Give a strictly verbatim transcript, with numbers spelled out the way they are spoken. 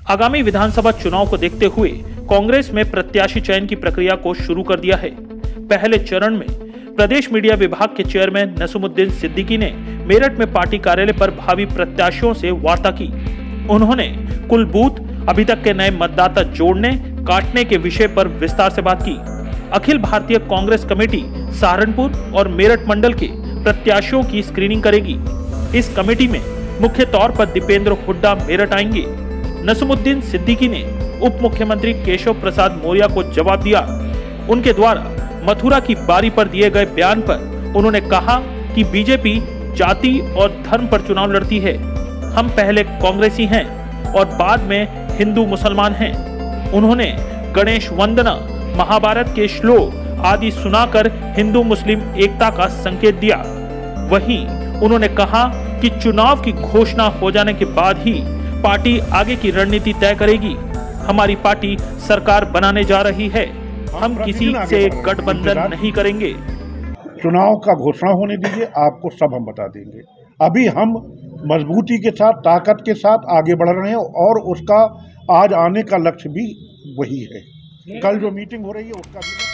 आगामी विधानसभा चुनाव को देखते हुए कांग्रेस में प्रत्याशी चयन की प्रक्रिया को शुरू कर दिया है। पहले चरण में प्रदेश मीडिया विभाग के चेयरमैन नसीमुद्दीन सिद्दीकी ने मेरठ में पार्टी कार्यालय पर भावी प्रत्याशियों से वार्ता की। उन्होंने कुल बूथ, अभी तक के नए मतदाता जोड़ने काटने के विषय पर विस्तार से बात की। अखिल भारतीय कांग्रेस कमेटी सहारनपुर और मेरठ मंडल के प्रत्याशियों की स्क्रीनिंग करेगी। इस कमेटी में मुख्य तौर पर दीपेंद्र हुड्डा मेरठ आएंगे। नसीमुद्दीन सिद्दीकी ने उप मुख्यमंत्री केशव प्रसाद मौर्य को जवाब दिया। उनके द्वारा मथुरा की बारी पर दिए गए बयान पर उन्होंने कहा कि बीजेपी जाति और धर्म पर चुनाव लड़ती है। हम पहले कांग्रेसी हैं और बाद में हिंदू मुसलमान हैं। उन्होंने गणेश वंदना, महाभारत के श्लोक आदि सुनाकर हिंदू मुस्लिम एकता का संकेत दिया। वहीं उन्होंने कहा कि चुनाव की घोषणा हो जाने के बाद ही पार्टी आगे की रणनीति तय करेगी। हमारी पार्टी सरकार बनाने जा रही है, हम किसी से गठबंधन नहीं करेंगे। चुनाव का घोषणा होने दीजिए, आपको सब हम बता देंगे। अभी हम मजबूती के साथ, ताकत के साथ आगे बढ़ रहे हैं और उसका आज आने का लक्ष्य भी वही है। कल जो मीटिंग हो रही है उसका भी